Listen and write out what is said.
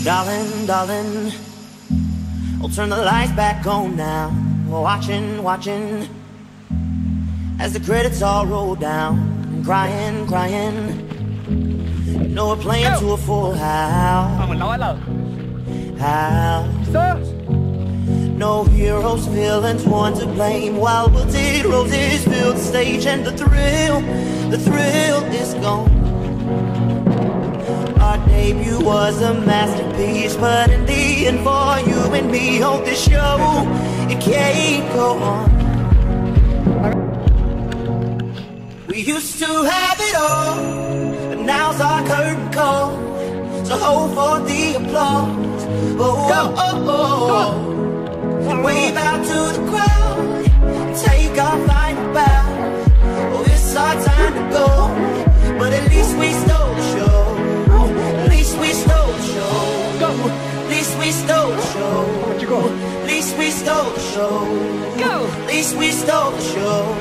Darling, darling, I'll turn the lights back on now. Watching, watching, as the credits all roll down. And crying, crying, you know we're playing to a full house. House. No heroes, villains, one to blame. While wilted roses fill the stage, and the thrill is gone. Our debut was a masterpiece, but in the end, for you and me on this show, it can't go on. We used to have it all, but now's our curtain call. So hold for the applause. Oh, oh, oh, oh. Wave out to the crowd, take our final bow. Oh, it's our time to go, but at least we stole the show. At least we stole the show. At least we stole the show. At least we stole the show. At least we stole the show.